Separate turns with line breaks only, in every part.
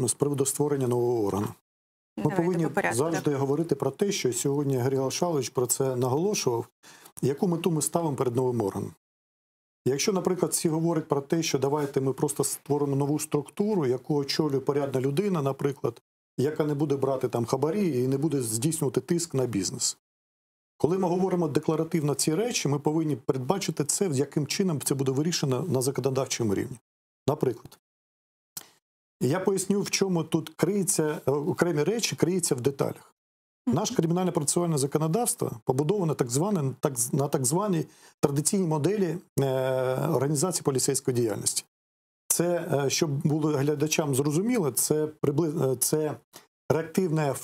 з приводу створення нового органу. Ми повинні завжди говорити про те, що сьогодні Григорій Шалович про це наголошував, яку мету ми ставимо перед новим органом. Якщо, наприклад, всі говорять про те, що давайте ми просто створимо нову структуру, яку очолює порядна людина, наприклад, яка не буде брати там хабарі і не буде здійснювати тиск на бізнес. Коли ми говоримо декларативно ці речі, ми повинні передбачити це, яким чином це буде вирішено на законодавчому рівні. Наприклад, я поясню, в чому тут криється, окремі речі криються в деталях. Наше кримінальне процесуальне законодавство побудоване на так званій традиційній моделі організації поліцейської діяльності. Це, щоб було глядачам зрозуміло, це реактивна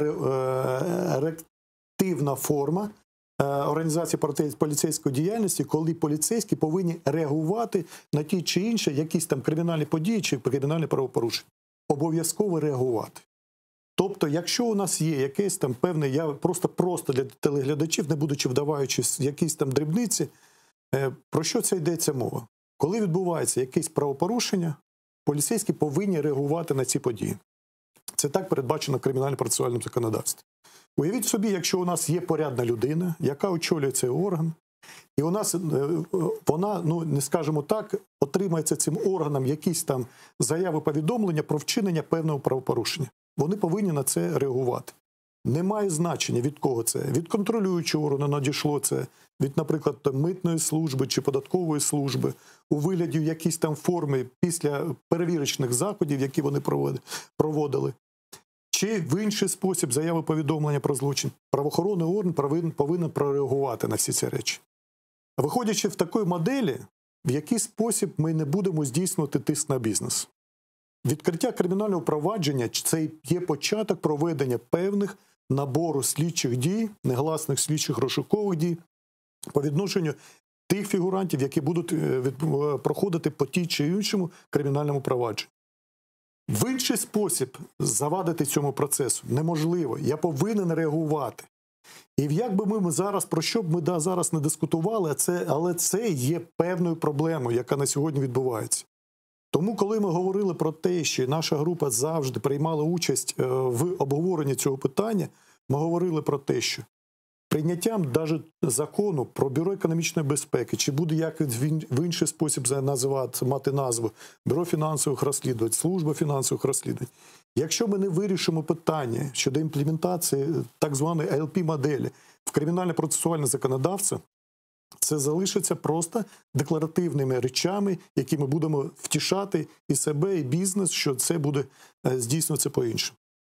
форма організації поліцейської діяльності, коли поліцейські повинні реагувати на ті чи інші якісь там кримінальні події чи кримінальні правопорушення. Обов'язково реагувати. Тобто, якщо у нас є якесь там певне, я просто для телеглядачів, не будучи вдаваючись якісь там дрібниці, про що це йдеться мова? Коли відбувається якесь правопорушення, поліцейські повинні реагувати на ці події. Це так передбачено в кримінально-процесуальному законодавстві. Уявіть собі, якщо у нас є порядна людина, яка очолює цей орган, і у нас вона, не скажімо так, отримається цим органом якісь там заяви, повідомлення про вчинення певного правопорушення. Вони повинні на це реагувати. Немає значення, від кого це. Від контролюючого органу надійшло це, від, наприклад, митної служби чи податкової служби, у вигляді якісь там форми після перевірочних заходів, які вони проводили. Чи в інший спосіб заяви повідомлення про злочин. Правоохоронний орган повинен прореагувати на всі ці речі. Виходячи в такої моделі, в який спосіб ми не будемо здійснювати тиск на бізнес. Відкриття кримінального провадження – це є початок проведення певних набору слідчих дій, негласних слідчих розшукових дій по відношенню тих фігурантів, які будуть проходити по тій чи іншому кримінальному провадженню. В інший спосіб завадити цьому процесу неможливо. Я повинен реагувати. І як би ми зараз, про що б ми зараз не дискутували, але це є певною проблемою, яка на сьогодні відбувається. Тому, коли ми говорили про те, що наша група завжди приймала участь в обговоренні цього питання, ми говорили про те, що прийняттям навіть закону про Бюро економічної безпеки, чи буде якось в інший спосіб мати назву Бюро фінансових розслідувань, Служба фінансових розслідувань, якщо ми не вирішимо питання щодо імплементації так званої АЛП-моделі в кримінально-процесуальне законодавство, це залишиться просто декларативними речами, які ми будемо втішати і себе, і бізнес, що це буде здійснюватися по-іншому.